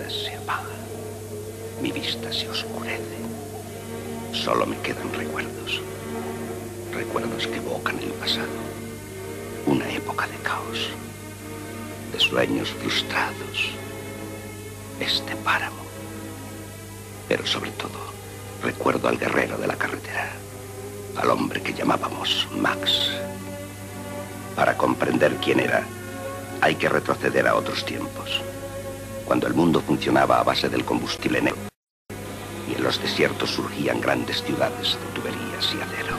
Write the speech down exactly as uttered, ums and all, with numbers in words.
vida se apaga. Mi vista se oscurece. Solo me quedan recuerdos. Recuerdos que evocan el pasado. Una época de caos. De sueños frustrados. Este páramo. Pero sobre todo, recuerdo al guerrero de la carretera. Al hombre que llamábamos Max. Para comprender quién era, hay que retroceder a otros tiempos. Cuando el mundo funcionaba a base del combustible negro. Y en los desiertos surgían grandes ciudades de tuberías y acero.